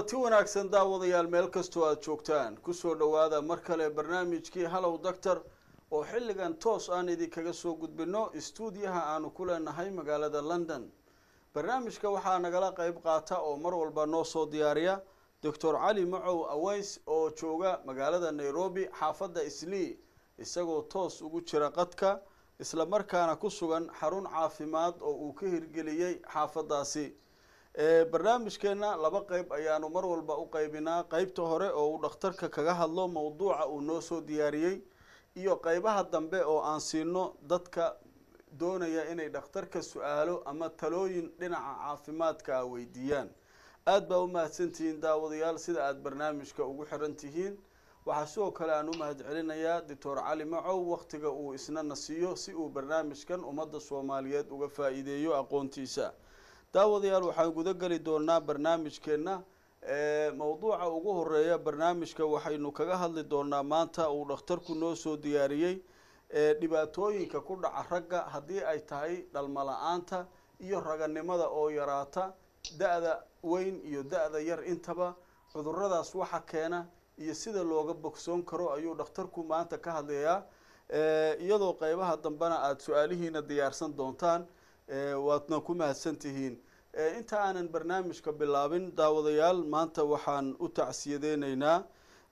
kulanti wanaagsan daawadayaal meel kastoo aad joogtaan kusoo dhawaada mar kale barnaamijkii Hello Doctor oo xilligan toos aan idinkaga soo gudbino stuudiyaha aanu ku leenahay magaalada London. barnaamijka waxaa nagala qayb qaata oo mar walba noo soo diyaariya Dr. Ali Macow Aways oo jooga magaalada Nairobi xaafadda Islii isagoo toos ugu jira qadka isla markaana ku sugan xarun caafimaad oo uu ka hirgeliyay xaafadaasi. barnaamijkeena laba qayb ayaanu mar walba u qaybinaa qaybta hore oo uu dhakhtarka kaga hadlo mowduuca uu noo soo diyaariyay iyo qaybaha dambe oo aan siino dadka doonaya inay dhakhtarka su'aalo ama talooyin dhinaca caafimaadka weydiiyaan. aad baa u mahadsantihiin daawadayaal sida aad barnaamijka ugu xiran tihiin. waxaa sidoo kale aan u mahadcelinayaa Dr. Ali Macow waqtiga uu isna nasiyo si uu barnaamijkan ummadda Soomaaliyeed uga faa'iideeyo aqoontiisa. daawadayaal waxaan guda gali doonaa barnaamijkeena mowduuca ugu horeeya barnaamijka waxaynu kaga hadli doonaa maanta uu dhakhtarku noo soo diyaariyay dhibaatooyinka ku dhaca ragga haddii ay tahay dhalmo la'aanta iyo raganimada oo yaraata da'da weyn iyo da'da yar intaba cudurradaas waxa keena iyo sida looga bogsoon karo ayuu dhakhtarku maanta ka hadlayaa iyadoo qaybaha dambana aad su'aalihiina diyaarsan doontaan waadna ku mahadsantihiin. inta aanan barnaamijka bilaabin daawadayaal maanta waxaan u tacsiyadeynaynaa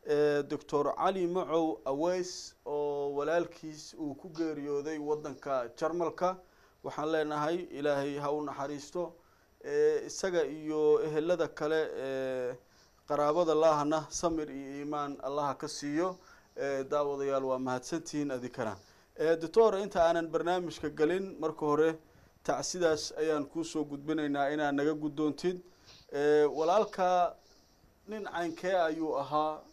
Dr. Ali Macow Aways oo walaalkiis uu ku geeriyooday wadanka Jarmalka. waxaan leenahay ilaahay ha u naxariisto isaga iyo ehelada kale qaraabada laahana samir iyo iimaan Allah ka siiyo. daawadayaal waa mahadsantihiin adikana. Dr. inta aanan barnaamijka galin marka hore tacsidaas ayaan ku soo gudbinaynaa inaan naga gudoontid walaalka nin caynkee ayuu ahaa.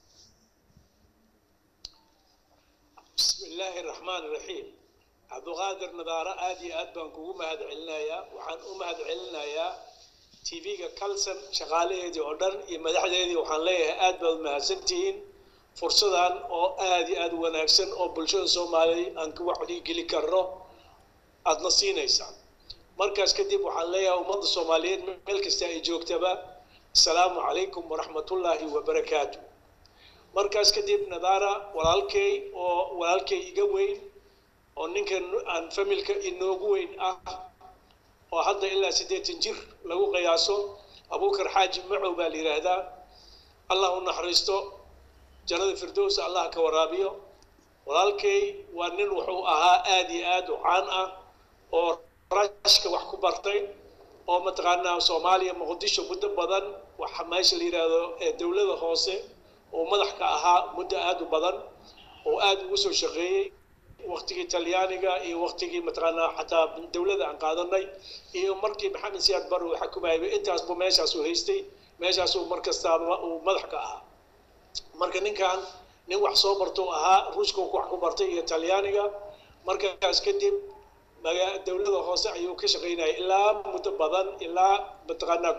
bismillaahi raxmaani raxiim. cabduqaadir nadaara aad iyo aad baan kugu mahadcelinayaa. waxaan u mahadcelinayaa TV-ga Kalsan shaqaalaheedii oo dhan iyo madaxdeedii. waxaan leeyahay aad baad mahadsantihiin fursadan oo aad iyo aad wanaagsan oo bulshada Soomaaliyeed aan ku wacdi geli karno aadna siinaysaa. markaas kadib waxaan leeyahay ummadda Soomaaliyeed meel kasta ay joogtaba assalaamu calaykum waraxmatullaahi wabarakaatuh. markaas kadib nadaara walaalkay iga weyn oo ninkan aan familka inoogu weyn ah oo hadda ilaa 80 jir lagu qiyaaso Abuukar Xaaji Macow baa la yiraahdaa. Allah u naxariisto jannada firdaws Allah ka waraabiyo. walaalkay waa nin wuxuu ahaa aad iyo aad u caan ah oo rashka wax ku bartay oo mataqaanaa Soomaaliya Muqdisho muddo badan waxa meesha la yiraahdo dawladda hoose oo madax ka ahaa muddo aad u badan oo aad ugu soo shaqeeyay waqtigii Talyaaniga iyo waqtigii mataqaanaa xataa dawladda aan qaadanay iyo markii Maxamed Siyaad Barre uu xukumayay intaas buu meeshaas u haystay meeshaas uu markasta uu madax ka ahaa. marka ninkan nin wax soo barto ahaa ruushka wax ku bartay iyo Talyaaniga. markaas kadib dawladda hoose ayuu ka shaqeynayay ilaa muddo badan ilaa mataqaanaa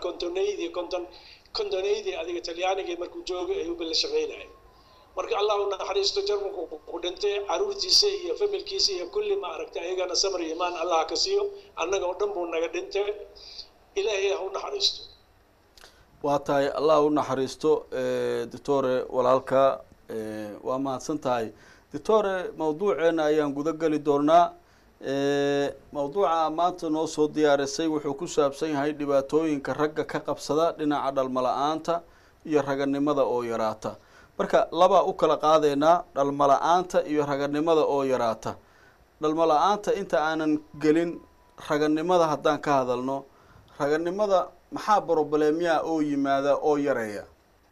kontoneydii adiga Talyaaniga markuu joogay ayuu bil shaqeynayay. marka Allah u naxariisto Jarmalku ku dhintay caruurtiisa iyo familkiisa iyo kulli ma aragtay ayagana samir iyo iimaan Allah ka siiyo. annaga oo dhan buu naga dhintay. ilaahay ha u naxariisto. waa tahay Allah u naxariisto Dr. walaalka waa mahadsan tahay. Dr. mowduuceena ayaan guda gali doonaa. mowduuca maanta noo soo diyaarisay wuxuu ku saabsan yahay dhibaatooyinka ragga ka qabsada dhinaca dhalmo la'aanta iyo raganimada oo yaraata. marka laba u kala qaadeena dhalmo la'aanta iyo raganimada oo yaraata. dhalmo la'aanta inta aanan gelin raganimada haddaan ka hadalno raganimada maxaa problemya oo yimaada oo yareeya.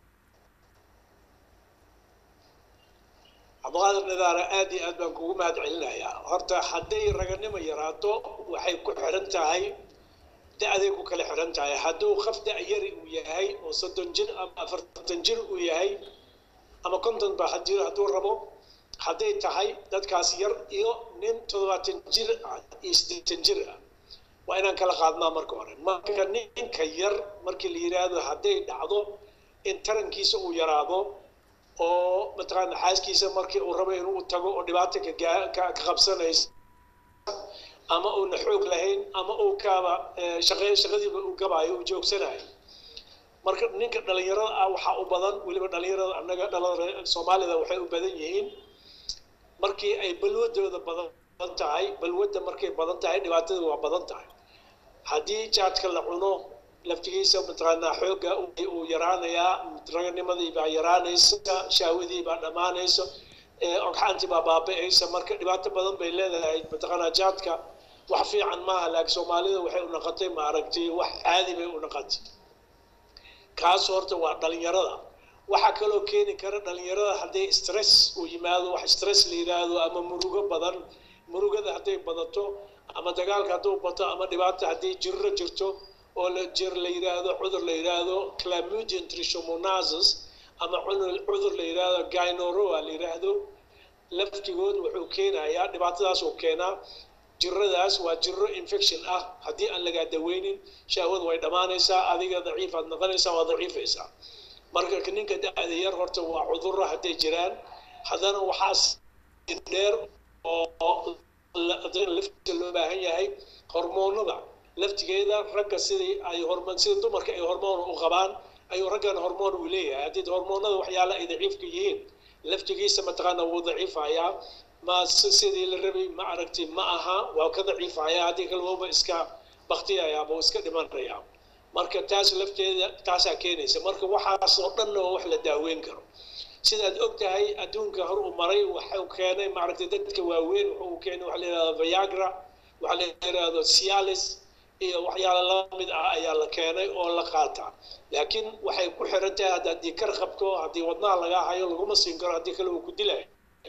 cabduqaadir nadaara aad iyo aad baan kugu mahadcelinayaa. horta hadday raganimo yaraato waxay ku xiran tahay da'day ku kala xiran tahay. hadduu qof da' yar uu yahay oo 30 jir ama 40 jir uu yahay ama 50 ba hadduu rabo hadday tahay dadkaas yar iyo nin 70 jir iyo 60 jir waa inaan kala qaadnaa marka hore. marka ninka yar markii la yiraahdo hadday dhacdo in tarankiisa uu yaraado oo mataqaan xaaskiisa markii uu rabo inuu tago oo dhibaato ka qabsanaysa ama uu xoog lahayn ama uu kaaba shaqadiiba uu gabayo uu joogsanayo marka ninka dhalinyarada ah waxa u badan waliba dhalinyarada annaga dhalada Soomaalida waxay u badan yihiin markii ay balwadooda badan tahay balwada markay badan tahay dhibaatada waa badan tahay haddii jaadka la cuno laftigiisa mataqaanaa xooga uu yaraanayaa raganimadii baa yaraanaysa shaawadii baa dhamaanaysa ogxaantii baa baaba'aysa marka dhibaato badan bay leedahay mataqaanaa jaadka wax fiican maaha laakiin Soomaalida waxay u noqotay ma aragtay wax caadi bay u noqotay kaas horta waa dhalinyarada waxa kaloo keeni kara dhalinyarada haddii stress uu yimaado wax stress la yiraahdo ama murugo badan murugada hadday badato ama dagaalka hadduu bato ama dhibaato haddii jirro jirto oo la yiraahdo cudur la yiraahdo chlamydia trichomonasis ama cudur la yiraahdo gonorrhea la yiraahdo laftigood wuxuu keenayaa dhibaatadaas uu keenaa jirradaas waa jirro infection ah haddii aan laga daweynin shahwadu way dhamaanaysaa adiga daciif aad noqonaysaa waa daciifaysaa marka ninka da'da yar horta waa cudurro hadday jiraan haddana waxaas dheer oo laftiisa loo baahan yahay hormoonada laftigeeda ragga sidii ay hormoon sida dumarka ay hormoon u qabaan ayuu raggan hormoon u leeyahay haddii hormoonada waxyaalo ay daciifka yihiin laftigiisa mataqaana wuu daciifayaa ma sidii la rabay ma aragtay ma aha waa ka daciifayaa haddii kalmaba iska baktiyayaa ama iska dhimanayaa marka taas lafteeda taasaa keenaysa marka waxaas oo dhan waa wax la daaweyn karo sidaad ogtahay adduunka hor u maray waxuu keenay ma aragtay dadka waaweyn wuxuu keenay waxa la yiraahdo Viagra waxa la yiraahdo Cialis iyo waxyaalo la mid ah ayaa la keenay oo la qaata laakiin waxay ku xiran tahay haddii kar qabto haddii wadnaha laga hayo laguma siin karo haddii kale uu ku dilay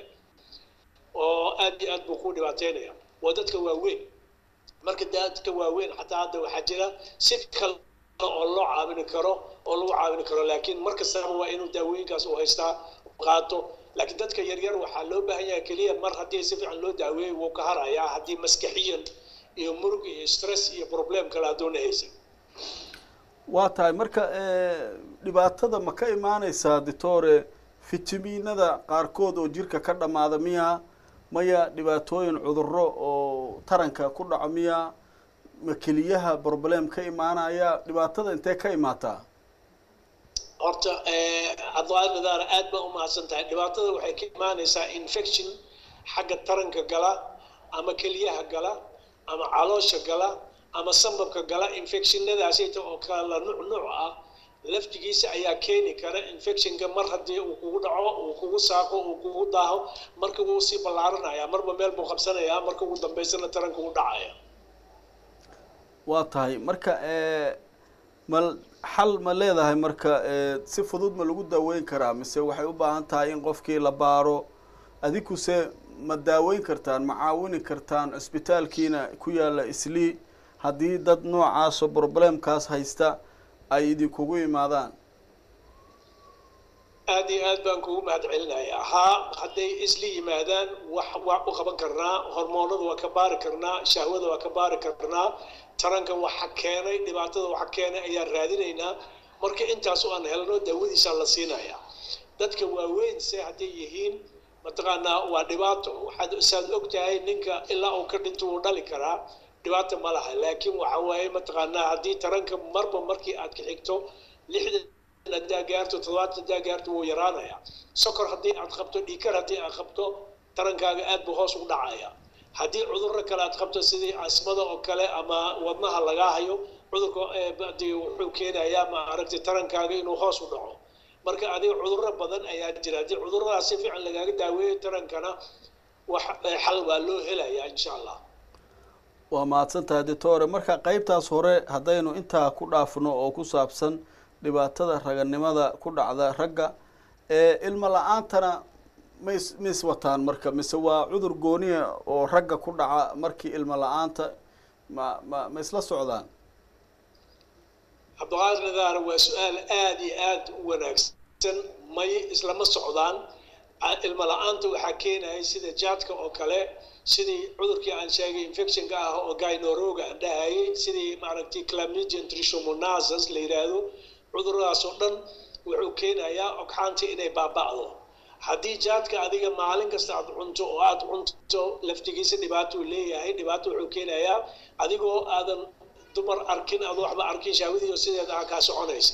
oo aad iyo aad buu ku dhibaateynaya waa dadka waaweyn marka dadka waaweyn xataa hadda waxaa jira si kale oo loo caawin karo oo lagu caawin karo laakiin markasta waa inuu daawooyinkaas u haystaa qaato laakiin dadka yaryar waxaa loo baahan yahay kaliya mar haddii si fiican loo daaweeyo wuu ka harayaa haddii maskaxiyan iyo murug iyo stress iyo problem kale adoona haysan waa tahay marka dhibaatada ma ka imaanaysaa doctore fitamiinada qaarkood oo jirka ka dhamaada miya maya dhibaatooyin cudurro oo taranka ku dhaco miya ma keliyaha problem ka imaanaya dhibaatada intee ka imaataa horta adwaadadaana aad baa u mahadsan tahay dhibaatada waxay ka imaanaysaa infection xagga taranka gala ama keliyaha gala ama caloosha gala ama sambabka gala infectionadaasayta oo kala nuuc ah laftigiisa ayaa keeni kara infectionka mar haddii uu kugu dhaco uu kugu saaqo uu kugu daaho marka wuu sii ballaaranaya marba meel buu qabsanayaa marka ugu dambaysana taranka uu dhacaya waa tahay marka mal xal ma leedahay marka si fudud ma lagu daaweyn karaa mise waxay u baahan tahay in qofkii la baaro adikuse ma daaweyn kartaan ma caawini kartaan cisbitaalkiina ku yaala islii haddii dad noocaas oo problemkaas haysta ay idinkugu imaadaan aad iyo aad baan kugu mahadcelinayaa haa hadday isli yimaadaan wax u qaban karnaa hormoonada waa ka baari karnaa shahwada waa ka baari karnaa taranka waxa keenay dhibaatada waxa keenay ayaan raadinaynaa marka intaas oo aan helno daawadiisa la siinayaa dadka waaweyn se hadday yihiin mataqaanaa waa dhibaato waxaad saad ogtahay ninka ilaa uu ka dhinto uu dhali karaa dhibaato ma laha laakiin waxa waaye mataqaanaa haddii taranka marba markii aad ka xigto 60 hadaa gaarto 70 hadaa gaarto wuu yaraanaya sokor haddii aad qabto dhiikar haddii aad qabto tarankaaga aad buu hoos u dhacaya haddii cudurro kale aad qabto sidii asmada oo kale ama wadnaha laga hayo cudurka haddii wuxuu keenayaa ma aragtay tarankaaga inuu hoos u dhaco marka adiga cudurro badan ayaa jira haddii cudurradaas si fiican lagaaga daaweeyo tarankana wax xal waa loo helayaa insha allah waa mahadsantahay doctore marka qaybtaas hore haddaynu intaa ku dhaafno oo ku saabsan dhibaatada raganimada ku dhacda ragga ilmo la-aantana mis wataan marka mise waa cudur gooniya oo ragga ku dhaca markii ilmo la-aanta ma isla socdaan cabdiqaadir nadaara waa su-aal aad iyo aad u wanaagsan may islama socdaan ilmo la-aanta waxaa keenaya sida jaadka oo kale sidii cudurkii aan sheegay infectionka ah oo gonorrhea aan dhahayay sidii maaragtay chlamydia trichomonasis la yiraahdo cuduradaas oo dhan wuxuu keenayaa ogxaantii inay baaba'do haddii jaadka adiga maalin kasta aad cunto oo aad cunto laftigiisa dhibaato uu leeyahay dhibaato wuxuu keenayaa adigoo aadan dumar arkin aad waxba arkin shahwadii sideeda aa kaa soconaysa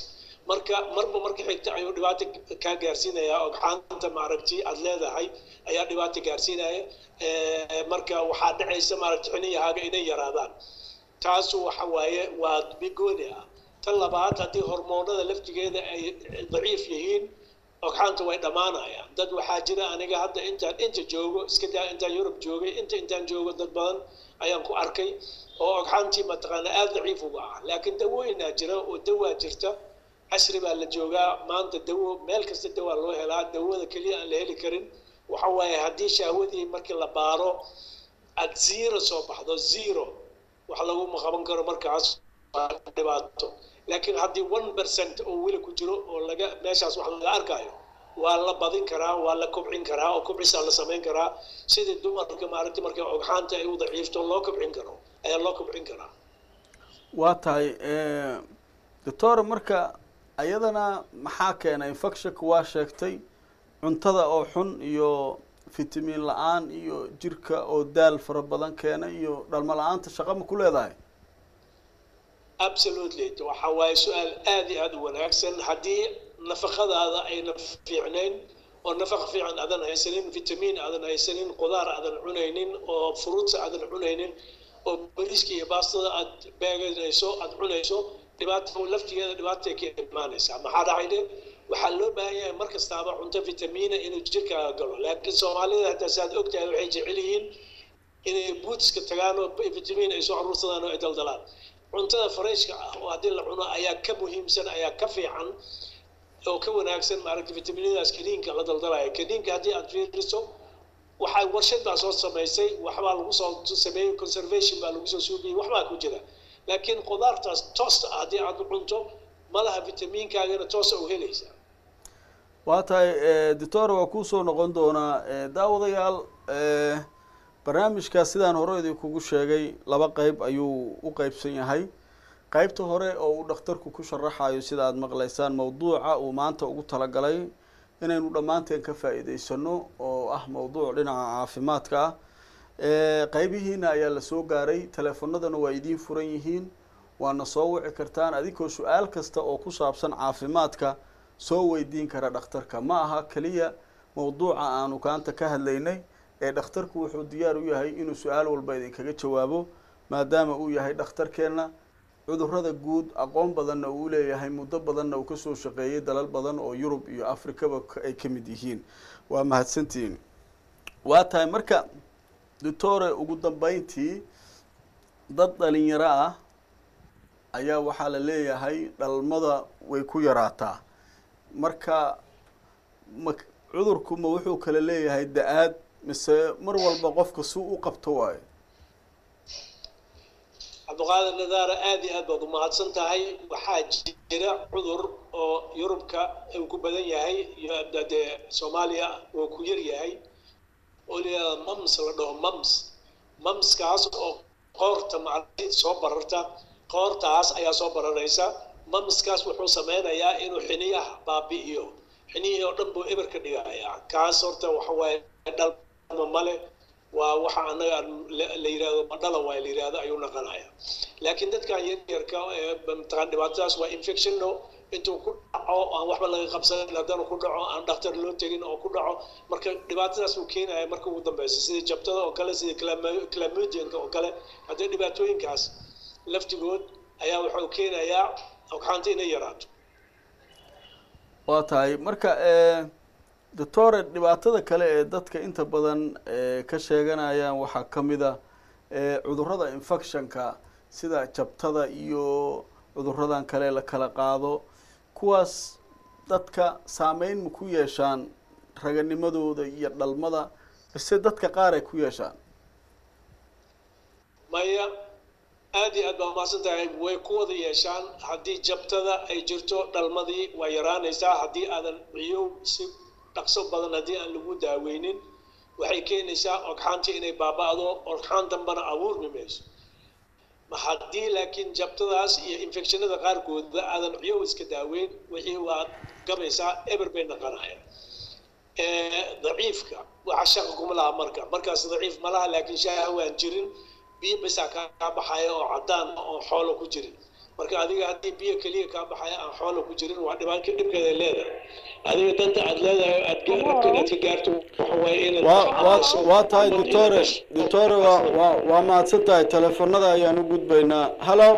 marka xigta ayuu dhibaato ka gaarsiinayaa oo gaxaanta maaragtay aad leedahay ayaa dhibaato gaarsiinaya marka waxaa dhacaysa maaragtay xiniyahaaga inay yaraadaan taas waxa waaye waa bigooni ah tan labaad haddii hormoonada laftigeeda ay daciif yihiin ogxaanta way dhamaanayaan dad waxaa jira aniga hadda inta joogo iska daa intaan Yurub joogay intaan joogo dad badan ayaan ku arkay oo ogxaantii mataqaana aad daciif uga ah laakiin dawooyinaa jira oo dawaa jirta casri baa la joogaa maanta dawo meel kasta dawaa loo helaa dawada kaliya aan la heli karin waxa waaye haddii shahwadii markii la baaro aad zero soo baxdo zero wax lagu qaban karo markaas dhibaato laakiin haddii 1% oo weli ku jiro oo laga meeshaas wax laga arkayo waa la badin karaa waa la kobcin karaa oo kobcisa la sameyn karaa sidii dumarka maaragtay markay ogxaanta ay u daciifto loo kobcin karo ayaa loo kobcin karaa waa tahay doctor marka ayadana maxaa keenay infectionka waa sheegtay cuntada oo xun iyo fitamiin la'aan iyo jirka oo daal fara badan keena iyo dhalmo la'aanta shaqo ma ku leedahay absolutely waxa waaye su'aal aad iyo aad u wanaagsan haddii nafaqadaada ayna fiicnayn oo nafaqa fiican aadan haysanin fitamiin aadan haysanin qudaar aadan cunaynin oo fruits aadan cunaynin oo bariiska iyo baastada aad beeganayso aad cunayso dhibaato laftigeeda dhibaato ka imaanaysa maxaa dhacay waxaa loo baahan yahay mar kastaaba cunto fitamiina inuu jirkaaga galo laakiin Soomaalida hadda saad ogtahay waxay jecel yihiin inay bootska tagaan oo fitamiin ay soo urursadaan oo ay daldalaan cuntada freshka ah oo haddii la cuno ayaa ka muhiimsan ayaa ka fiican oo ka wanaagsan maaragtay fitamiinadaas kaniinka la daldalaya kaniinka haddii aad fiiriso waxay warshad baa soo samaysay waxbaa lagu soo sameeyay conservation baa lagu soo suubiyay waxbaa ku jira laakiin qudaartaas toos ah haddii aad cunto malaha fitamiinkaagana toos u helaysaa waa tahay doctor waa ku soo noqon doonaa daawadayaal barnaamijkaas sidaan hore idinkugu sheegay laba qayb ayuu u qaybsan yahay qaybta hore oo uu dhakhtarku ku sharaxayo sida aad maqlaysaan mawduuca uu maanta ugu talagalay inaynu dhammaanteen ka faa'iidaysano oo ah mawduuc dhinaca caafimaadka ah qaybihiina ayaa la soo gaaray teleefanadana waa idiin furan yihiin waana soo wici kartaan adigoo su-aal kasta oo ku saabsan caafimaadka soo weydiin kara dhakhtarka ma aha kaliya mawduuca aanu kaanta ka hadlaynay dhakhtarku wuxuu diyaar u yahay inuu su-aal walba idinkaga jawaabo maadaama uu yahay dhakhtarkeena cudurrada guud aqoon badanna uu leeyahay muddo badanna uu ka soo shaqeeyay dalal badan oo Yurub iyo Afrikaba ay ka mid yihiin waa mahadsantiin waa tahay marka doctor ugu dambeyntii dad dhalinyaro ah ayaa waxaa la leeyahay dhalmada way ku yaraataa marka cudurku ma wuxuu kala leeyahay da'aad mise mar walba qofka suu u qabto waayo Abduqaadir Nadaara aad iyo aad baad u mahadsan tahay waxaa jira cudur oo Yurubka uu ku badan yahay iyo dad Soomaaliya uu ku yar yahay oo leeyahay mumps la dhaho mumps kaas oo qoorta macallin soo bararta qoortaas ayaa soo bararaysa mumps kaas wuxuu sameynayaa inuu xiniyaha baabi'iyo xiniyaha oo dhan buu eber ka dhigayaa kaas horta waxa waaye dhalmo male waa waxa anaga la yiraahdo madhala waa la yiraahdo ayuu naqanaya laakiin dadkan yarka ee dhibaatadaas waa infection intuu ku dhaco aan waxba laga qabsan haddana ku dhaco aan dhakhtar loo tegin oo ku dhaco marka dhibaatadaas uu keenaya marka ugu dambaysa sida jabtada oo kale sida chlamydia oo kale haddii dhibaatooyinkaas laftigood ayaa wuxuu keenayaa ogxaanta inay yaraato waa tahay marka doctor dhibaatada kale ee dadka inta badan ka sheeganayaan waxaa ka mid ah cudurrada infectionka sida jabtada iyo cudurradan kale la kala qaado kuwaas dadka saameyn ma ku yeeshaan raganimadooda iyo dhalmada bise dadka qaar ay ku yeeshaan maya aad iyo aad baa umahadsan tahay way ku wada yeeshaan haddii jabtada ay jirto dhalmadii waa yaraanaysaa haddii aadan ciyow si dhaqso badan haddii aan lagu daaweynin waxay keenaysaa ogxaantii inay baaba'do ogxaan dambana abuurmi mayso haddii laakiin jabtadaas iyo infectionada qaarkooda aadan ciyow iska daaweyn wixii waa gabaysaa eber bay naqanayaan daciifka waxa shaqo kuma laha markaas daciif ma laha laakiin shaaha waan jirin biyo bisaa kaa baxaya oo caddaan oo xoolo ku jirin marka adiga haddii biyo keliya kaa baxaya aan xoola ku jirin waa dhibkeeda leedahay adiga danta aad leedahay rabka inaad ka gaarto waxa waaye inaad waa tahay doctore waa mahadsan tahay teleefanada ayaan u gudbaynaa halo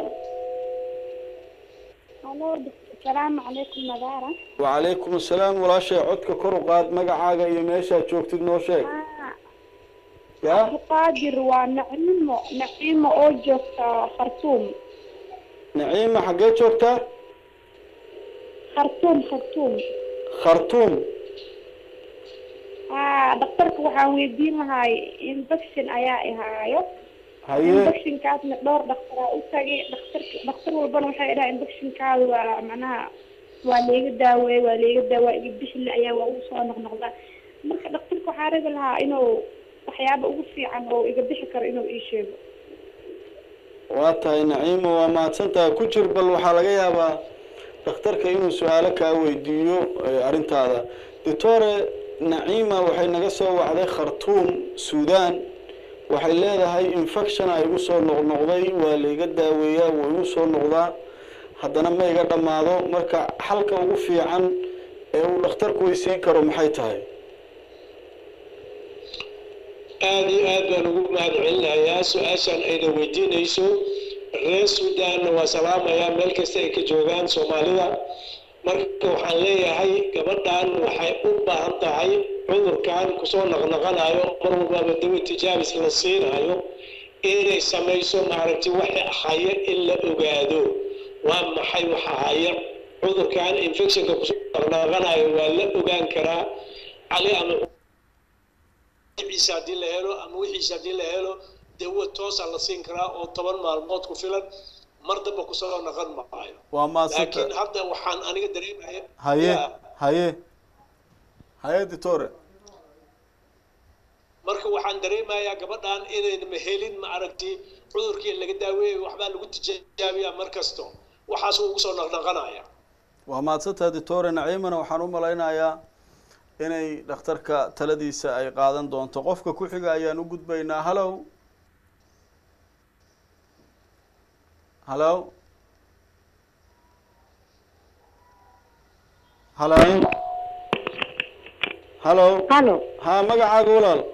السلام عليكم مدارة. وعليكم السلام ولا شيء عدك كرقات مقعاقة يميشا تشوكتد نو شيء يا قادر ونعيم أوجك خرطوم. نعيمة حقيت شوكتا خرطوم دكتورك waxaan weydiin lahay infection ayaa ihaayo infection kaas ma dhowr dhakhtar u tagay dhakhtar walbana waxay dhahay infection kaas waa macnaha waa leega daaweey bishil ayaa waa ugu soo noqnoqda marka dhakhtarku waxaa rabi lahaa inuu waxyaabo ugu fiican oo iga bixi karo inuu ii sheego waa tahay naciimo waa mahadsantahay ku jir bal waxaa laga yaabaa dhakhtarka inuu su-aalo kaa weydiiyo arrintaada doctore naciima waxay naga soo wacday khartuum suudaan waxay leedahay infection ay igu soo noqnoqday waa layga daaweeyaa waa igu soo noqdaa haddana ma iga dhammaado marka xalka ugu fiican ee uu dhakhtarku weysiin karo maxay tahay aad iyo aad baan ugu mahadcelinayaa su-aashaan ayna weydiinayso reer suudaan waa salaamayaa meel kasta ay ka joogaan soomaalida marka waxaan leeyahay gabadhan waxay u baahan tahay cudurkan kusoo naqnaqanayo mar walbaaba dawo tijaabis la siinayo inay samayso maaragtay waxa ahaya in la ogaado waa maxay waxa ahaya cudurkan infectionka kusoo naqnaqanayo waa la ogaan karaa cali ama ciisa hadii la helo ama wixiisa hadii la helo dawo toos ah la siin karaa oo 10 maalmood ku filan mar daba ku soo naqan maayo waa maasanta laakiin hadda waxaan aniga dareemayaa haye doctor marka waxaan dareemayaa gabadhan inay ma helin ma aragti cudurkii laga daaweeyay waxba lagu tijaabiyaa mar kasto waxaas ugu soo naqnaqanaya waa maasanta doctor naciimana waxaan u maleynayaa inay dhakhtarka taladiisa ay qaadan doonto qofka ku xiga ayaan u gudbaynaa hello ها magacaaga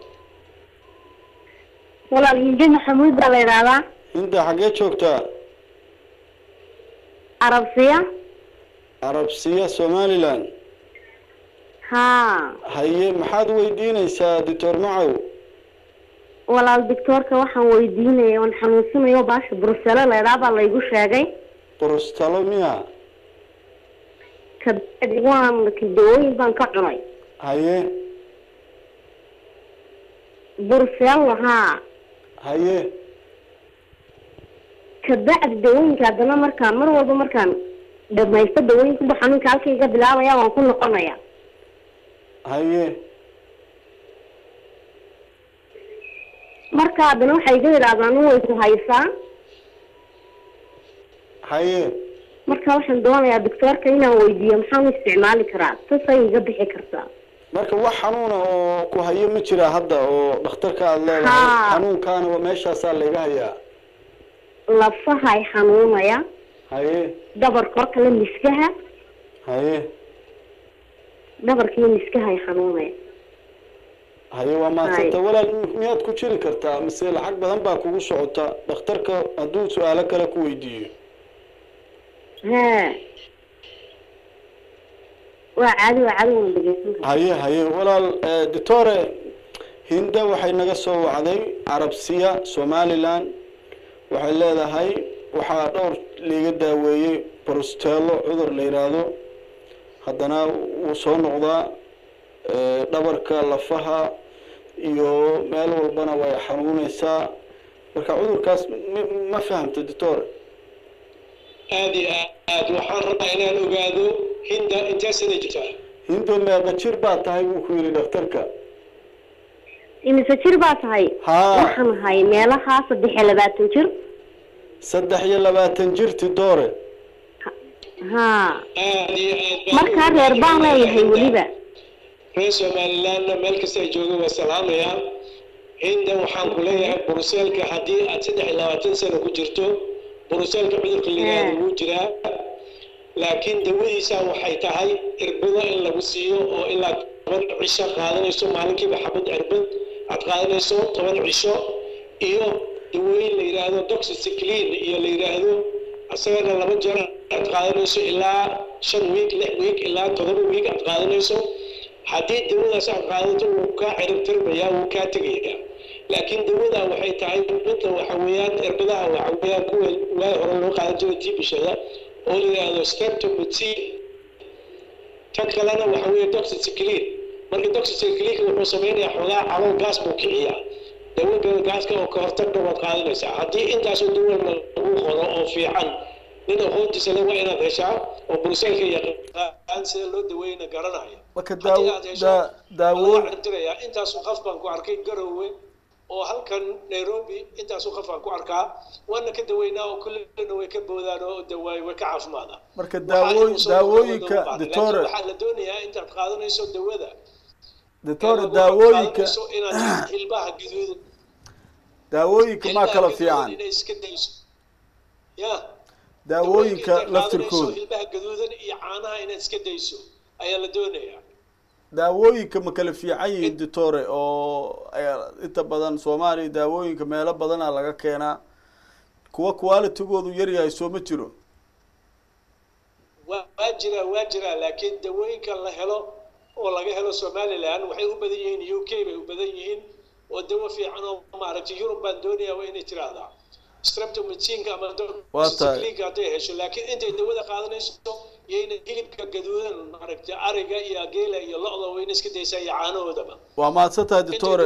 walaal hindi maxamuud baa la yiraahdaa inta xagee joogtaa Arabsiya Somaliland haye maxaad weydiinaysaa doctor Macaw walaal doctorka waxaan weydiinayaa waan xanuunsanayo baasha Brussels la yiraahdaa la igu sheegay Brussels miya kadibaan kidooyin baan ka cunay haye Brussels haye kabacdi dawooyinka hadana mar walba markaan dhamaysto dawooyinka xanuunka halkayga bilaabaya waan ku noqonayaa haye marka hadana waxay iga yiraahdaan way ku haysaa haye marka waxaan doonayaa doctorka inaan weydiiyo maxaan isticmaali karaa tasay iga bixi kartaa marka wax xanuun oo ku hayo ma jira hadda oo dhakhtarka aad leedahay xanuunkan meeshaas laga hayaa lafaha ay xanuunaya haye dabarka kale miskaha haye dabarkii miskaha ay xanuunaya haye waa maasanta walaal miyaad ku jiri kartaa mise lacag badan baa kugu socota dhakhtarka hadduu su-aalo kale ku weydiiyo وعادي هي ولا دكتورة هند waxay naga soo wacday Arabsiya Somaliland waxay leedahay waxa dhowr liiga daaweeyay Brussels cudur la yiraahdo hadana uu soo noqdaa dhabarka lafaha iyo meel walbana way xanuunaysaa marka cudurkaas ma fahamta doctor aad waxaan rabaa inaan ogaado hinda intee sano jirtaa hinda meeqa jir baa tahay buu ku yiri dhakhtarka imise jir baa tahay waxaan ahay meelaha 23 jir 23 jirti doore markaa reer baan leeyahay weliba reer Somaliland meel kasta ay joogaan waa salaamaya hinda waxaan ku leeyahay Brussels haddii aad 23 sano ku jirto بروسيلك عذرك اللي هذا وجرا لكن دويسا waxay tahay irbada in lagu siiyo oo ilaa 10 cisho qaadanayso maalinkiiba xabad irbad aad qaadanayso 10 cisho iyo dawooyin la yiraahdo doxycycline iyo la yiraahdo asagana laba jeer aad qaadanayso ilaa 5 week 6 week ilaa 7 week aad qaadanayso haddii dawadaas aad qaadato wuu ka ciribtirmaya wuu ka tagayaa laakiin dawada waxay tahay midda waxa weeyaan irbadaha waxa weeyaan kuwa waa hore loo qaadan jiray tibishada oo la yiraahdo streptomycin tan kalena waxa weeye doxycycline marka doxycycline wuxuu sameeyaa xogaa calool gaas buu kiciyaa dawada gaaska oo ka hortagga waad qaadanaysaa haddii intaas oo dawo lagu qoro oo fiican nin aqoontiisa leh waa inaad heshaa oo bulshada yaqaan sida loo daweeyna garanaya marka daawooyin intaas qof baan ku arkay Garowe oo halkan Nairobi intaas qof aan ku arkaa waana ka daweynaa oo kullina way ka boodaan oo dawaay way ka caafimaadaan marka daawooyinka doctor waxa la doonayaa intaad qaadanayso dawada doctor daawooyinka inaad hilbaha gaduudan daawooyinka ma kala fiican ya daawooyinka laftirkooda hilbaha gaduudan iyo caanaha inaad iska dayso ayaa la doonayaa daawooyinka ma kala fiican yihiin doctor oo inta badan Soomaaliya daawooyinka meelo badan laga keenaa kuwa quality-goodu yar yahay soo ma jiro waa jira laakiin daawooyinka la helo oo laga helo Soomaaliland waxay u badan yihiin UK bay u badan yihiin oo dawo fiican oo maaragtay Europe baan doonayaa waa inay tiraahdaa streptomycin ama doxycycline hadday hesho laakiin intay dawada qaadanayso yayna hilibka gaduudan maaragtay ariga iyo geela iyo lo'da wayna iska daysaa iyo caanahoodaba waa maadsantahay doctor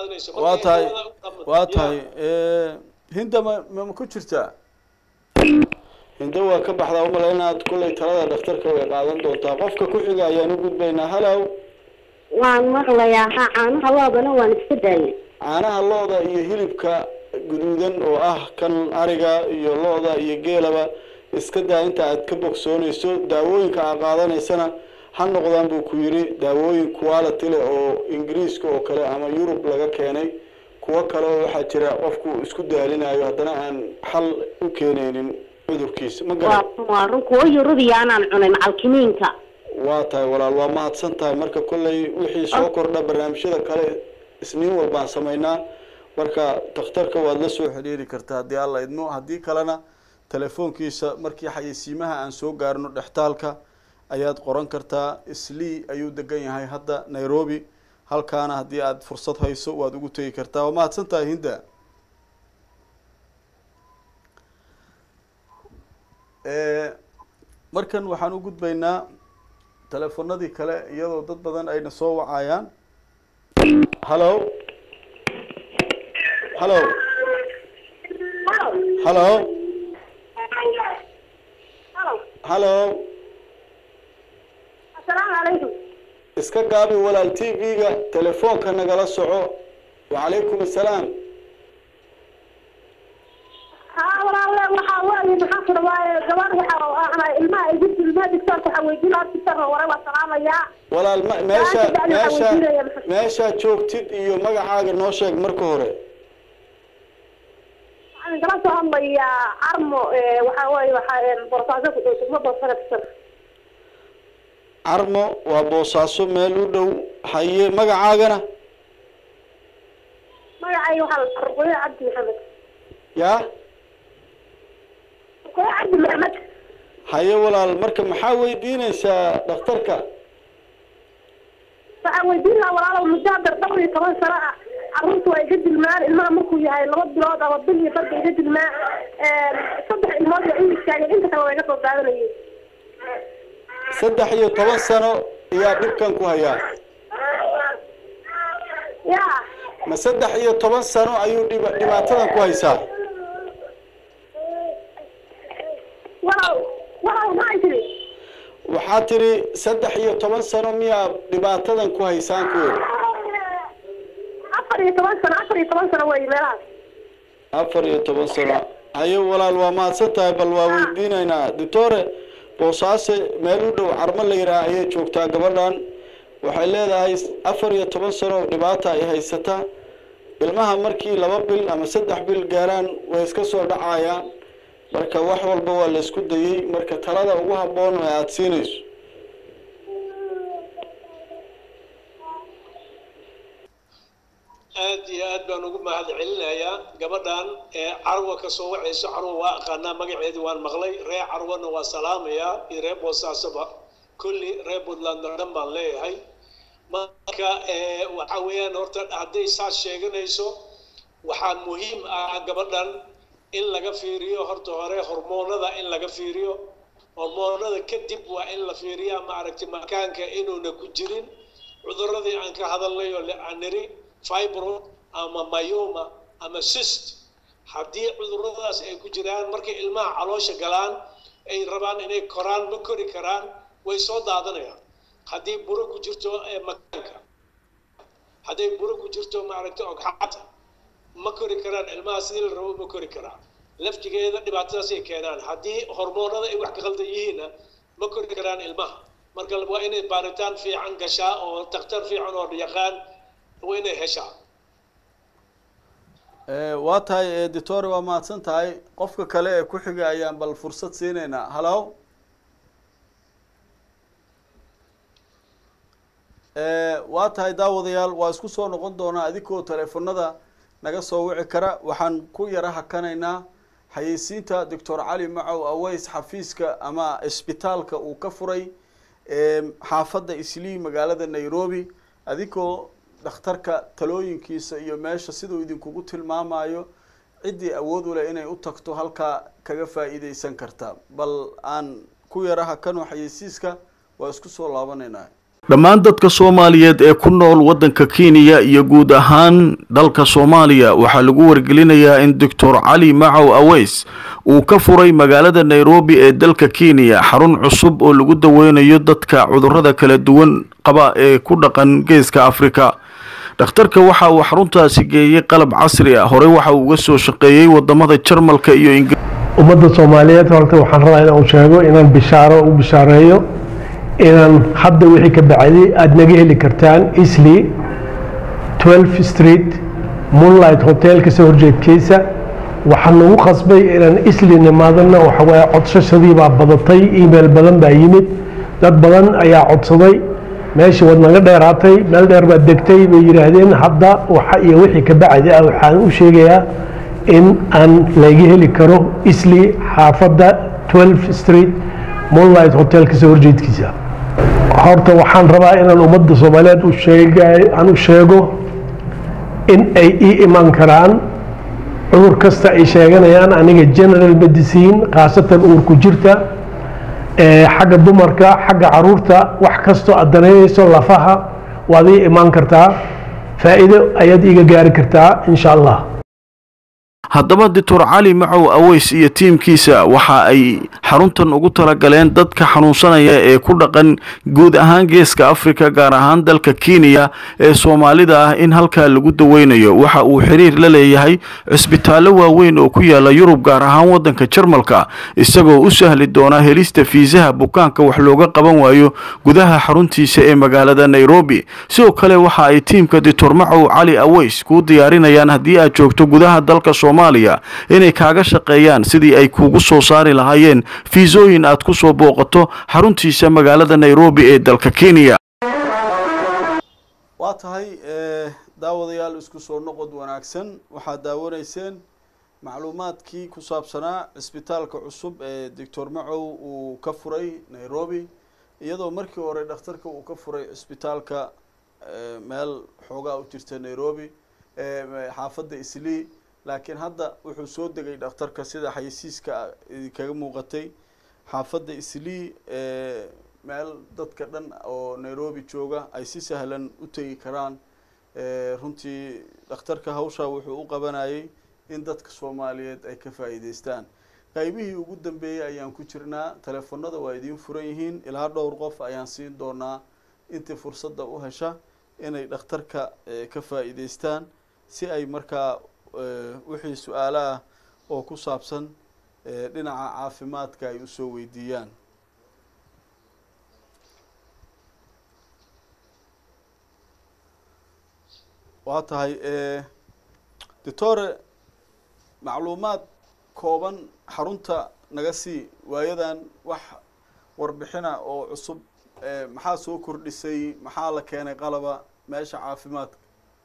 waa tahay hinda ma ku jirtaa hinda waa ka baxdaa umaleynaa kullay talada dhakhtarka way qaadan doontaa qofka ku xiga ayaan u gudbaynaa halow waan maqlayaa caanaha lo'dana waan iska daayay caanaha lo'da iyo hilibka guduudan oo ah kan ariga iyo lo'da iyo geelaba iska daa inta aad ka bogsoonayso daawooyinka aad qaadanaysana ha noqdaan buu ku yiri daawooyin quality leh oo Ingiriiska oo kale ama Europe laga keenay kuwa kale oo waxa jira qofku isku daalinayo haddana aan xal u keenaynin cudurkiisa ma garan waa runku European cunay macalkimiinka waa tahay walaal waa mahadsan tahay marka kullay wixii soo kordha barnaamijyada kale isniin walba sameynaa marka dhakhtarka waad la soo xiriiri kartaa hadii alla idmo hadii kalena telefoonkiisa markii xayeysiimaha aan soo gaarno dhextaalka ayaad qoran kartaa Islii ayuu degan yahay hadda Nairobi halkaana hadii aad fursad hayso waad ugu tagi kartaa waa mahadsan tahay hinda markan waxaan u gudbaynaa telefoonadii kale iyadoo dad badan ayna soo wacayaan hello hello hello hello assalaamu calaykum iska gaabi walaal TV-ga telefoonka nagala soco wa calaykum assalaam والله وحاول محاصر وجوار وحنا الماء يجيب الماء دكتور وحويجي له دكتور ورا السلام يا walaal meesha joogtid iyo magacaaga noo sheeg marka hore aan kala soo hadlaya armo waxa boosaaso ku dhow boosaaso armo waa boosaaso meel u dhow haye magacaagana magacay waxa la qorqoyo Cabdi Maxamed ya Cabdi Maxamed haye walaal marka maxaa weydiinaysaa dhakhtarka waxaan weydiinaa walaalow mujaadar 12 sano ah carruurtu way ka dilmaan ilmaha markuu yahay 2 bilood ama bil iyo badda iga dilmaa 3 ilmood ay istaagan inta kale way ka soo daadanayeen 13 sano ayaa dhibkan ku hayaa ya ma 13 sano ayuu dhibaatadan ku haysaa walaal ma jiri waxaa tiri 13 sano miyaa dhibaatadan ku haysaan ku 14 sano way meelaha 14 sano ayo walaal waa mahadsan tahay bal waa weydiinaynaa doctor boosaaso meel u dhow carmo la yiraahdo ayay joogtaa gabadhan waxay leedahay 14 sano dhibaata ay haysataa ilmaha markii 2 bil ama 3 bil gaaraan way iska soo dhacayaan marka wax walba waa la isku dayay marka talada ugu habboon ee aad siinayso aad iyo aad baan ugu mahad celinayaa gabadhan carwa ka soo wacayso carwa waa aqaanaa magaceedu waan maqlay reer carwana waa salaamayaa iyo reer boosaasaba kulli reer puntland dhan baan leeyahay marka waxa weeyaan horta hadday saas sheeganayso waxaa muhiim ah gabadhan in laga fiiriyo horta hore hormoonada in laga fiiriyo hormoonada kadib waa in la fiiriyaa maaragtay makaanka inuuna ku jirin cuduradii aan ka hadalnay oo aan niri fibro ama myoma ama cyst haddii cuduradaas ay ku jiraan markay ilmaha caloosha galaan ay rabaan inay koraan ma kori karaan way soo daadanayaan haddii buro ku jirto makaanka hadday buro ku jirto maaragtay ogxaata ma kori karaan ilmaha sidii la rabo ma kori karaan laftigeeda dhibaatadaas ay keenaan haddii hormoonada ay wax ka khaldan yihiinna ma kori karaan ilmaha marka waa inay baaritaan fiican gashaa oo takhtar fiican oo yaqaan waa inay heshaa waa tahay doctor waa mahadsan tahay qofka kale ee ku xiga ayaan bal fursad siinaynaa halo waa tahay daawadayaal waa isku soo noqon doonaa adigoo teleefonada naga soo wici kara waxaan ku yara hakanaynaa xayeysiinta doctor cali macow aweys xafiiska ama isbitaalka uu ka furay xaafadda islii magaalada nairobi adigoo dhakhtarka talooyinkiisa iyo meesha siduu idinkugu tilmaamayo ciddii awood u leh inay u tagto halkaa kaga faa'iideysan karta bal aan ku yara hakano xayeysiiska waa isku soo laabanaynaa dhammaan dadka Soomaaliyeed ee ku nool wadanka Kenya iyo guud ahaan dalka Soomaaliya waxaa lagu wargelinayaa in Dr. Cali Macow Aweys uu ka furay magaalada Nairobi ee dalka Kenya xarun cusub oo lagu daweynayo dadka cudurrada kala duwan qaba ee ku dhaqan geeska Afrika. dhakhtarka waxa uu xaruntaasi geeyay qalab casri ah hore waxa uu uga soo shaqeeyay wadamada Jarmalka iyo Ingiriiska. ummadda Soomaaliyeed horta waxaan rabaa inaan sheego inaan bishaareeyo inaan hadda wixii ka bacday aad naga heli kartaan Eastleigh 12 Street Moonlight Hotel ka soo horjeedkiisa waxaan ugu qasbay inaan Eastleigh nimaadana waxa way codsashadii baa badatay email badan baa yimid dad badan ayaa codsaday meeshii wad naga dheeraatay meel dheer baa degtay bay yiraahdeen hadda waxa iyo wixii ka bacday waxaan u sheegayaa in aan laga heli karo Eastleigh xaafadda 12 Street Moonlight Hotel ka soo horjeedkiisa horta waxaan rabaa inaan ummadda Soomaaliyeed u sheego in ay iman karaan cudur kasta ay sheeganayaan aniga general medicine qaasatan uurku jirta xagga dumarka xagga caruurta wax kasto aad daneynayso lafaha waad iman kartaa faa'iido ayaad iga gaari kartaa insha Allah. haddaba Dr. Cali Macow Aweys iyo tiimkiisa waxa ay xaruntan ugu talagaleen dadka xanuunsanaya ee ku dhaqan guud ahaan geeska Afrika gaar ahaan dalka Kenya ee Soomaalida ah in halka lagu daweynayo waxa uu xiriir la leeyahay isbitaallo waaweyn oo ku yaala Yurub gaar ahaan wadanka Jarmalka isagoo u sahli doona helista fiisaha bukaanka wax looga qaban waayo gudaha xaruntiisa ee magaalada Nairobi sidoo kale waxa ay tiimka Dr. Macow Cali Aweys ku diyaarinayaan haddii aad joogto gudaha dalka Soomaaliya inay kaaga shaqeeyaan sidii ay kuugu soo saari lahaayeen fiisooyin aad ku soo booqato xaruntiisa magaalada Nairobi ee dalka Kenya. waa tahay daawadayaal isku soo noqod wanaagsan waxaad daawanayseen macluumaadkii ku saabsanaa isbitaalka cusub ee Dr. Macow uu ka furay Nairobi iyadoo markii hore dhakhtarka uu ka furay isbitaalka meel xoogaa u jirta Nairobi xaafadda Islii laakiin hadda wuxuu soo degay dhakhtarka sida xayeysiiska kaga muuqatay xaafadda Islii meel dadka dhan oo Nairobi jooga ay si sahlan u tagi karaan runtii dhakhtarka hawsha wuxuu u qabanayay in dadka Soomaaliyeed ay ka faa'iideystaan qaybihii ugu dambeeyay ayaan ku jirnaa telefoonada waa idin furan yihiin ilaa dhowr qof ayaan siin doonaa intii fursadda u hesha inay dhakhtarka ka faa'iideystaan si ay markaa wixii su'aalaha oo ku saabsan dhinaca caafimaadka ay u soo weydiiyaan waa tahay doctor macluumaad kooban xarunta naga sii waayadan wax warbixina oo cusub maxaa soo kordhisay maxaa la keenay qalaba meesha caafimaadka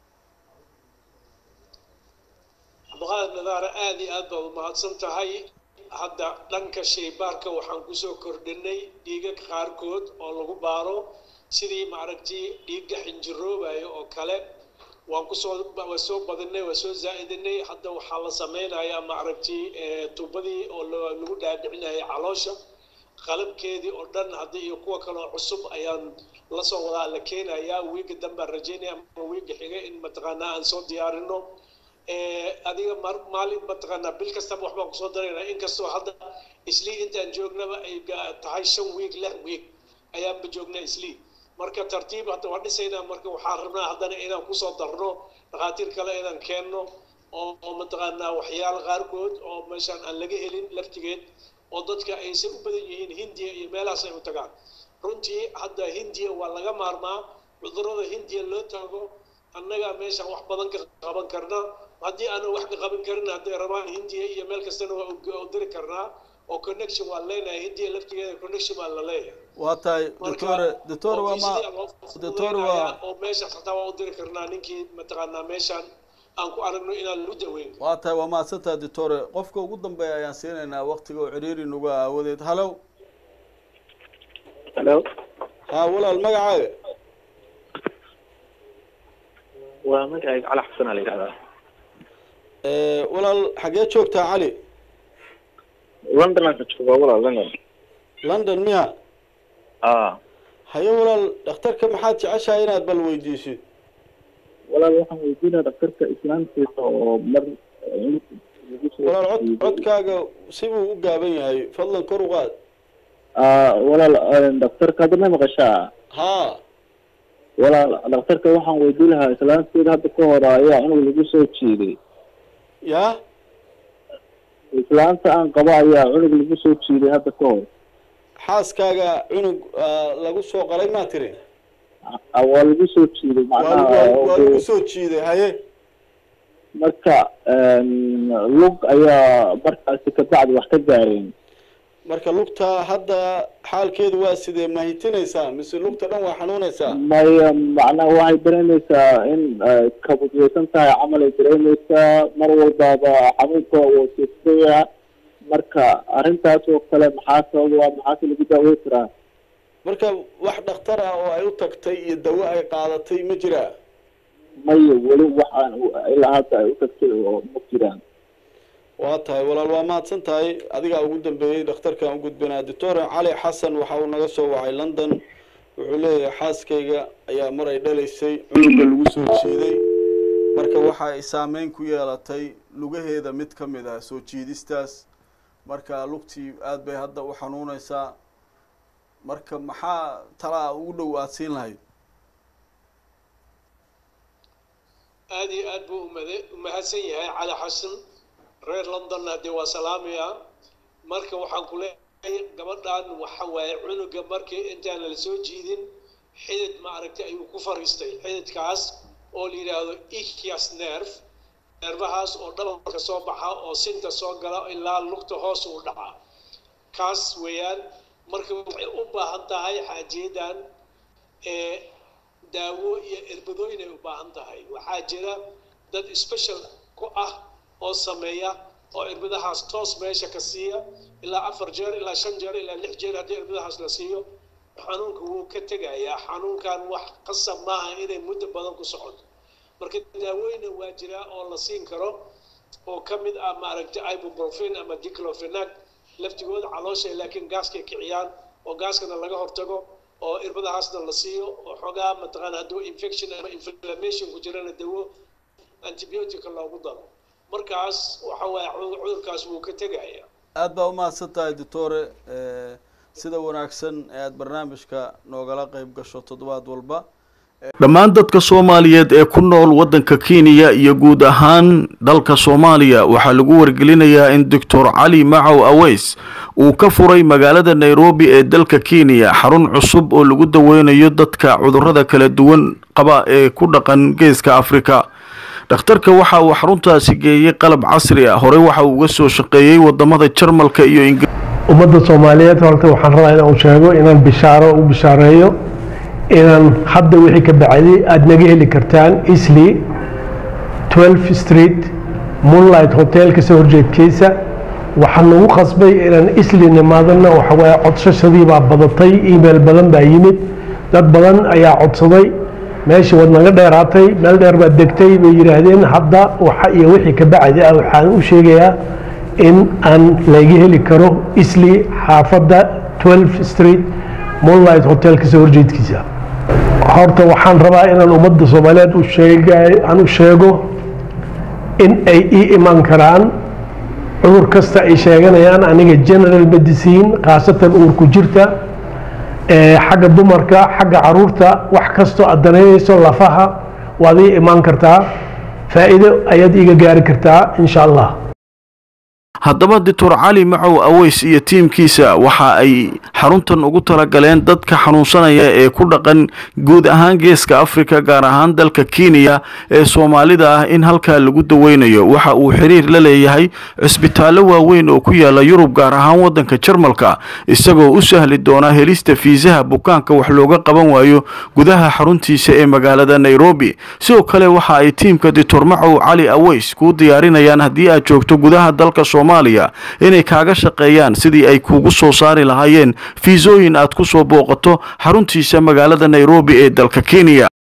abaqaad nadaara aad iyo aad baad umahadsan tahay hadda dhanka shaybaarka waxaan kusoo kordhinay dhiigag qaarkood oo lagu baaro sidii maaragtay dhiigga xinjiroobayo oo kale waa soo badinay waa soo zaa'idinay hadda waxaa la sameynayaa maaragtay tuubadii oo lagu dhaadhicinayay caloosha qalabkeedii oo dhan hadda iyo kuwa kale oo cusub ayaan la soo wadaa la keenayaa wiiga dambe aan rajeynaya ama wiiga xiga in mataqaanaa aan soo diyaarino adiga maalin mataqaanaa bil kastaba waxbaan kusoo daraynaa inkastoo hadda islii intaan joognaba ay tahay 5 wiig 6 wiig ayaanba joognaa islii marka tartiib hadda waan dhisaynaa marka waxaan rabnaa haddana inaan kusoo darno dhakhaatiir kale inaan keenno oo mataqaanaa waxyaalo qaarkood oo meeshaan aan laga helin laftigeed oo dadka aysan u badan yihiin hindiya iyo meelahaas ay u tagaan runtii hadda hindiya waa laga maarmaa cudurrada hindiya loo tago annaga meeshaan wax badan ka qaban karna haddii aanan wax ka qaban karin hadday rabaan hindiya iyo meel kastana waa u diri karnaa oo connection waa leenahay hindiya laftigeeda connection baa la leeyahay waa tahay doctor waa ma doctor waa oo meeshaas hataa waa u diri karnaa ninkii mataqaanaa meeshaan aan ku aragno inaan lagu daweyn waa tahay waa mahadsantaha doctor qofka ugu dambeeya ayaan siinaynaa waqtiga oo ciriiri nuga aawadeed hallow ha walaal magacaaga waa magacayga cali xasan ala yidhahdaa walaal xagee joogtaa cali london aan ka joogaa walaal london miya haye walaal dhakhtarka maxaad jeceshahay inaad bal weydiisid walaal waxaan weydiinaa dhakhtarka islaamkiisa oo mar walaal codkaaga sibuu u gaaban yahay fadlan kor u qaad walaal dhakhtarka hadda ma maqashaa ha walaal dhakhtarka waxaan weydiin lahaa islaamkeeda hadda ka hor ayaa inuu lagu soo jiiday ya islaanta aan qabo ayaa cunug lagu soo jiiday hadda ka hor xaaskaaga cunug lagu soo qalay maa tiri waa lagu soo jiiday macnaha waa lagu soo jiiday haye marka lug ayaa markaasi kabacdi wax ka gaareen marka lugta hadda xaalkeedu waa sidee mahitinaysaa mise lugta dhan waa xanuunaysaa maya macnaha waxay dareemaysaa in kabudweysan tahay camal ay dareemaysaa mar walbaaba xanuunka wuu siistaya marka arrintaas oo kale maxaa sabab waa maxaase lagu daaweyn karaa marka wax dhakhtar ah oo ay u tagtay iyo dawo ay qaadatay ma jiraa maya weli waxaan ilaa hadda ay u tagtay oo ma jiraan waa tahay walaal waa mahadsan tahay adigaa ugu dambeeyey dhakhtarkaan u gudbinaa doctor cali xasan waxa uu naga soo wacay london wuxuu leeyahay xaaskayga ayaa mar ay dhalaysay cunuga lagu soo jiiday marka waxa ay saameyn ku yeelatay lugaheeda mid ka mid ah soo jiidistaas marka lugtii aad bay hadda u xanuunaysaa marka maxaa talaa ugu dhow aad siin lahayd aad iyo aad buu umahadsan yahay cali xasan reer london haddii waa salaamaya marka waxaan ku leeyahay gabadhan waxa waaye cunuga markii intaan la soo jiidin xidid maaragtay ayuu ku fariistay xididkaas oo la yidhaahdo ischias nerve nervahaas oo dhabarka soo baxa oo sinta soo gala ilaa lugta hoos u dhaca kaas weeyaan marka waxay u baahan tahay xaajiyadan daawo iyo irbadooyin ay u baahan tahay waxaa jira dad special ku ah oo sameeya oo irbadahaas toos meesha ka siiya ilaa 4 jeer ilaa 5 jeer ilaa 6 jeer haddii irbadahaas la siiyo xanuunka wuu ka tegayaa xanuunkan wax qasab maaha inay muddo badan ku socoto marka daawooyin waa jira oo la siin karo oo ka mid ah maaragtay ibuprofen ama diclofenac laftigooda caloosha laakiin gaaska kiciyaan oo gaaskana laga hortago oo irbadahaasna la siiyo oo xogaa mataqaan hadduu infection ama inflammation ku jirana dawo antibiotic loogu daro markaas waxa waaye cudurkaas wuu ka tegayaa aad baa umahadsan tahay doctore sida wanaagsan ee aad barnaamijka noogala qayb gasho toddobaad walba dhammaan dadka Soomaaliyeed ee ku nool wadanka Kenya iyo guud ahaan dalka Soomaaliya waxaa lagu wargelinayaa in Dr. Cali Macow Aweys uu ka furay magaalada Nairobi ee dalka Kenya xarun cusub oo lagu daweynayo dadka cudurrada kala duwan qaba ee ku dhaqan geeska Afrika dhakhtarka waxa uu xaruntaasi geeyay qalab casri ah hore waxa uu uga soo shaqeeyay wadamada Jarmalka iyo Ingiriiska ummadda Soomaaliyeed horta waxaan rabaa inaan sheego inaan bishaareeyo inaan hadda wixii ka bacday aad naga heli kartaan Isli 12 Street Moonlight Hotel ka soo horjeedkiisa waxaan ugu qasbay inaan Isli nimaadana waxa way codsashadii baa badatay email badan baa yimid dad badan ayaa codsaday meeshii wad naga dheeraatay meel dheer baa degtay bay yiraahdeen hadda waxa iyo wixii ka bacday waxaan u sheegayaa in aan laga heli karo Isli xaafadda 12 Street Moonlight Hotel ka soo horjeedkiisa horta waxaan rabaa inaan ummadda Soomaaliyeed u sheego in ay iman karaan cudur kasta ay sheeganayaan aniga general medicine qaasatan uurku jirta xagga dumarka xagga caruurta wax kasto adanayso lafaha waad iman kartaa faa'iido ayaad iga gaari kartaa insha Allah haddaba Dr. Cali Macow Aweys iyo tiimkiisa waxa ay xaruntan ugu tala galeen dadka xanuunsanaya ee ku dhaqan guud ahaan geeska Afrika gaar ahaan dalka Kenya ee Soomaalida ah in halka lagu daweynayo waxa uu xiriir la leeyahay isbitaallo waaweyn oo ku yaala Yurub gaar ahaan wadanka Jarmalka isagoo u sahli doona helista fiisaha bukaanka wax looga qaban waayo gudaha xaruntiisa ee magaalada Nairobi sidoo kale waxa ay tiimka Dr. Macow Cali Aweys ku diyaarinayaan haddii aad joogto gudaha dalka Soomaaliya inay kaaga shaqeeyaan sidii ay kugu soo saari lahaayeen fiisooyin aad ku soo booqato xaruntiisa magaalada Nairobi ee dalka Kenya